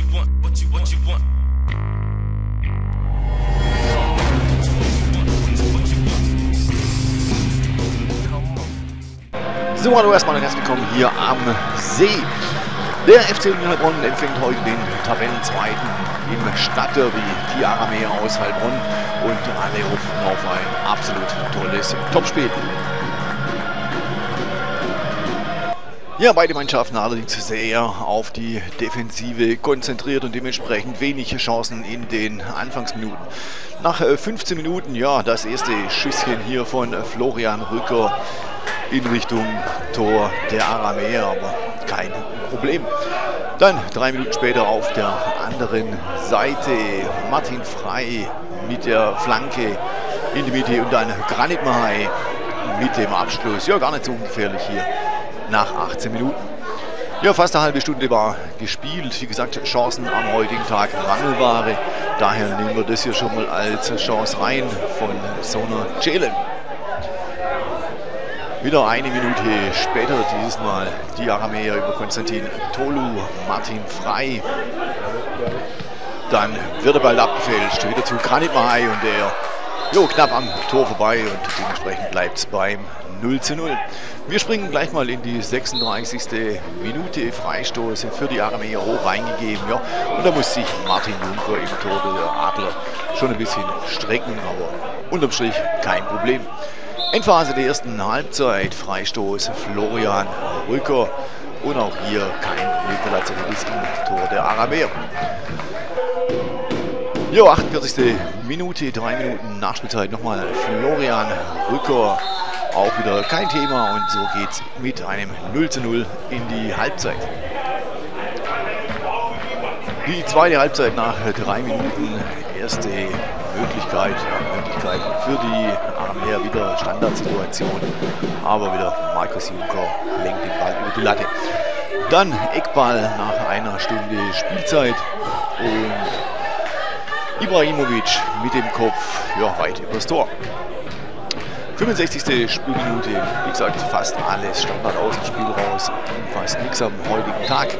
So, hallo erstmal und herzlich willkommen hier am See. Der FC Union Heilbronn empfängt heute den Tabellenzweiten im Stadtderby, die Aramäer aus Heilbronn, und alle hoffen auf ein absolut tolles Topspiel. Ja, beide Mannschaften allerdings sehr auf die Defensive konzentriert und dementsprechend wenig Chancen in den Anfangsminuten. Nach 15 Minuten, ja, das erste Schüsschen hier von Florian Rücker in Richtung Tor der Aramäer, aber kein Problem. Dann 3 Minuten später auf der anderen Seite Martin Frei mit der Flanke in die Mitte und dann Granit Mahai mit dem Abschluss. Ja, gar nicht so ungefährlich hier nach 18 Minuten. Ja, fast eine halbe Stunde war gespielt. Wie gesagt, Chancen am heutigen Tag Mangelware. Daher nehmen wir das hier schon mal als Chance rein von Sona Celen. Wieder eine Minute später, dieses Mal die Aramäer über Konstantin Tolu, Martin Frei. Dann wird der Ball abgefälscht, wieder zu Granit Mahai und der knapp am Tor vorbei und dementsprechend bleibt es beim 0:0. Wir springen gleich mal in die 36. Minute. Freistoß für die Aramäer hoch reingegeben. Ja. Und da muss sich Martin Juncker im Tor der Adler schon ein bisschen strecken, aber unterm Strich kein Problem. Endphase der ersten Halbzeit, Freistoß Florian Rücker und auch hier kein Mittelazionist im Tor der Aramäer. Ja, 48. Minute, 3 Minuten Nachspielzeit, nochmal Florian Rücker, auch wieder kein Thema und so geht's mit einem 0:0 in die Halbzeit. Die zweite Halbzeit nach 3 Minuten, erste Möglichkeit für die Aramäer, wieder Standardsituation, aber wieder Markus Juncker lenkt den Ball über die Latte. Dann Eckball nach einer Stunde Spielzeit und Ibrahimovic mit dem Kopf weit übers Tor. 65. Spielminute, wie gesagt, fast alles Standard aus dem Spiel raus, fast nichts am heutigen Tag.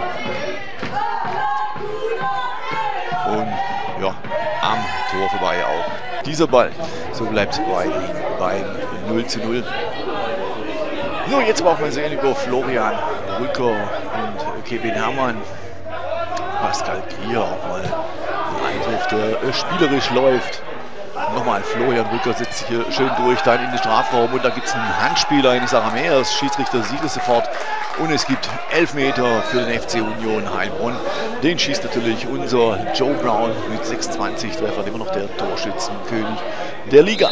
Und am Tor vorbei auch dieser Ball. So bleibt es beim 0:0. So, jetzt brauchen wir sehen über Florian Rücker und Kevin Herrmann. Pascal Klier auch mal ein Angriff, der spielerisch läuft. Nochmal Florian Rücker setzt sich hier schön durch, dann in den Strafraum und da gibt es einen Handspieler eines Aramäers. Schiedsrichter sieht es sofort und es gibt 11 Meter für den FC Union Heilbronn. Den schießt natürlich unser Joe Brown mit 26 Treffern, immer noch der Torschützenkönig der Liga.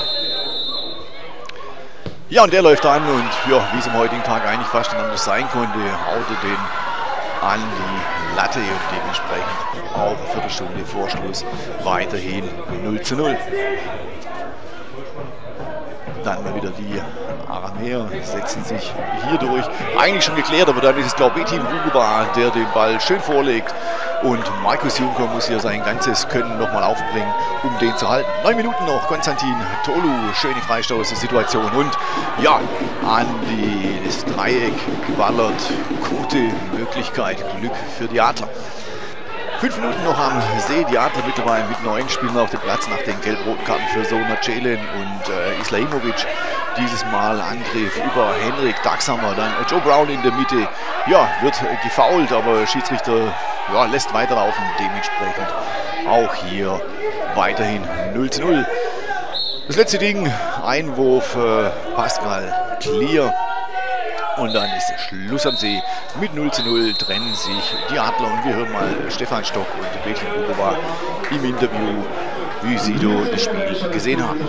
Ja, und der läuft an und wie es am heutigen Tag eigentlich fast anders sein konnte, haute den an die Latte und dementsprechend auch eine Viertelstunde vor Schluss weiterhin 0:0. Dann mal wieder die Aramäer setzen sich hier durch. Eigentlich schon geklärt, aber dann ist es, glaube ich, Betin Rugoba, der den Ball schön vorlegt. Und Markus Juncker muss hier sein ganzes Können nochmal aufbringen, um den zu halten. 9 Minuten noch, Konstantin Tolu, schöne Freistoßsituation und an das Dreieck geballert. Gute Möglichkeit, Glück für die Adler. 5 Minuten noch am See, die Adler mittlerweile mit 9 Spielern auf dem Platz nach den gelb-roten Karten für Sona Celen und Islahimovic. Dieses Mal Angriff über Henrik Daxhammer, dann Joe Brown in der Mitte. Wird gefoult, aber Schiedsrichter lässt weiterlaufen, dementsprechend auch hier weiterhin 0:0. Das letzte Ding, Einwurf Pascal Klier. Und dann ist Schluss am See. Mit 0:0 trennen sich die Adler. Und wir hören mal Stefan Stock und Betin Rugoba im Interview, wie sie das Spiel gesehen haben.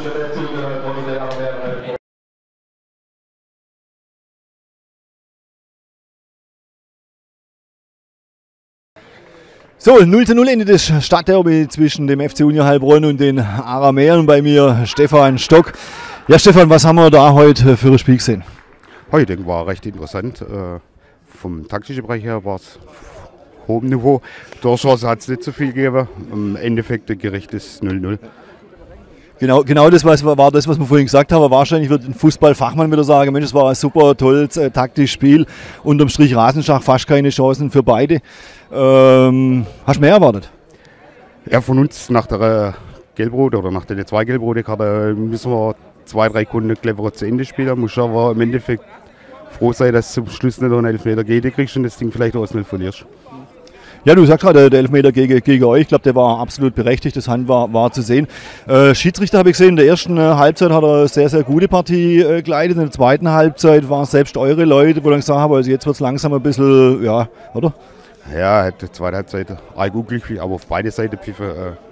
So, 0:0 endet das Stadtderby zwischen dem FC Union Heilbronn und den Aramäern. Bei mir Stefan Stock. Ja, Stefan, was haben wir da heute für ein Spiel gesehen? Ich denke, war recht interessant. Vom taktischen Bereich her war es hohem Niveau. Torchance hat es nicht so viel gegeben. Im Endeffekt ein gerechtes 0:0. Genau das war das, was wir vorhin gesagt haben. Wahrscheinlich wird ein Fußballfachmann wieder sagen, Mensch, es war ein super, tolles taktisches Spiel. Unterm Strich Rasenschach, fast keine Chancen für beide. Hast du mehr erwartet? Ja, von uns nach der Gelbrot oder nach den 2 gelb-rote Karte müssen wir 2-3 Kunden cleverer zu Ende spielen. Muss aber im Endeffekt froh sein, dass zum Schluss nicht noch einen Elfmeter gegen kriegst und das Ding vielleicht aus 0 verlierst. Ja, du sagst gerade, der Elfmeter gegen euch, ich glaube, der war absolut berechtigt, das Hand war zu sehen. Schiedsrichter habe ich gesehen, in der ersten Halbzeit hat er eine sehr, sehr gute Partie geleitet. In der zweiten Halbzeit waren selbst eure Leute, wo dann gesagt haben, also jetzt wird es langsam ein bisschen, ja, oder? Ja, hat die zweite Halbzeit arg unglücklich, aber auf beide Seiten pfiffen.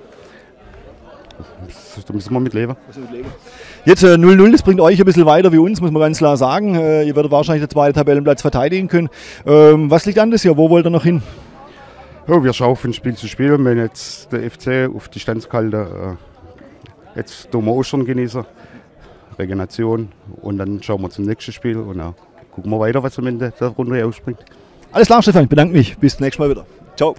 Da müssen wir mit leben. Jetzt 0-0, das bringt euch ein bisschen weiter wie uns, muss man ganz klar sagen. Ihr werdet wahrscheinlich den zweiten Tabellenplatz verteidigen können. Was liegt an das Jahr? Wo wollt ihr noch hin? Ja, wir schauen von Spiel zu Spiel. Wenn jetzt der FC auf die Standskalte, jetzt tun wir Ostern genießen, Regeneration und dann schauen wir zum nächsten Spiel und dann gucken wir weiter, was am Ende der Runde ausspringt. Alles klar, Stefan, ich bedanke mich. Bis zum nächsten Mal wieder. Ciao.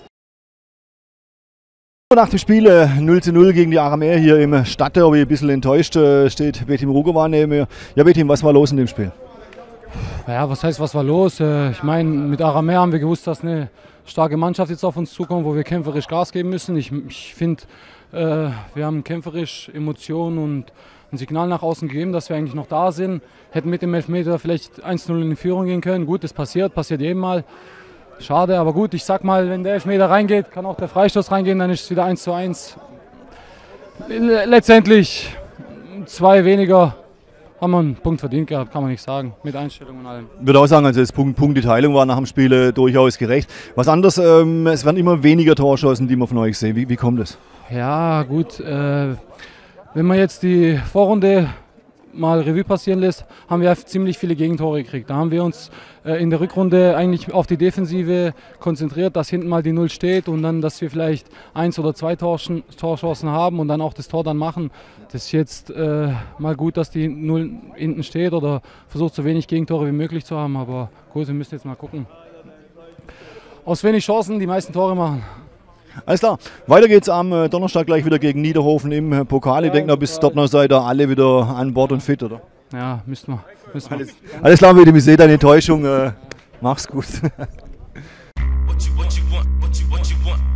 Nach dem Spiel 0:0 gegen die Aramäer hier im Stadtderby, ein bisschen enttäuscht, steht Betim Rugovan neben mir. Ja, Betim, was war los in dem Spiel? Ja, was heißt, was war los? Ich meine, mit Aramäer haben wir gewusst, dass eine starke Mannschaft jetzt auf uns zukommt, wo wir kämpferisch Gas geben müssen. Ich finde, wir haben kämpferisch Emotionen und ein Signal nach außen gegeben, dass wir eigentlich noch da sind. Hätten mit dem Elfmeter vielleicht 1:0 in die Führung gehen können. Gut, das passiert jedem Mal. Schade, aber gut, ich sag mal, wenn der Elfmeter reingeht, kann auch der Freistoß reingehen, dann ist es wieder 1:1. Letztendlich 2 weniger, haben wir einen Punkt verdient gehabt, kann man nicht sagen, mit Einstellung und allem. Ich würde auch sagen, also das Punkteteilung war nach dem Spiel durchaus gerecht. Was anderes, es werden immer weniger Torchancen, die wir von euch sehen. Wie kommt das? Ja, gut, wenn man jetzt die Vorrunde mal Revue passieren lässt, haben wir ziemlich viele Gegentore gekriegt. Da haben wir uns in der Rückrunde eigentlich auf die Defensive konzentriert, dass hinten mal die 0 steht und dann, dass wir vielleicht 1 oder 2 Torchancen haben und dann auch das Tor dann machen. Das ist jetzt mal gut, dass die 0 hinten steht oder versucht so wenig Gegentore wie möglich zu haben, aber gut, wir müssen jetzt mal gucken. Aus wenig Chancen die meisten Tore machen. Alles klar, weiter geht's am Donnerstag gleich wieder gegen Niederhofen im Pokal. Ich denke, bis dort noch seid ihr alle wieder an Bord und fit, oder? Ja, müssen wir. Alles klar, Betim, ich sehe deine Enttäuschung. Mach's gut. What you want?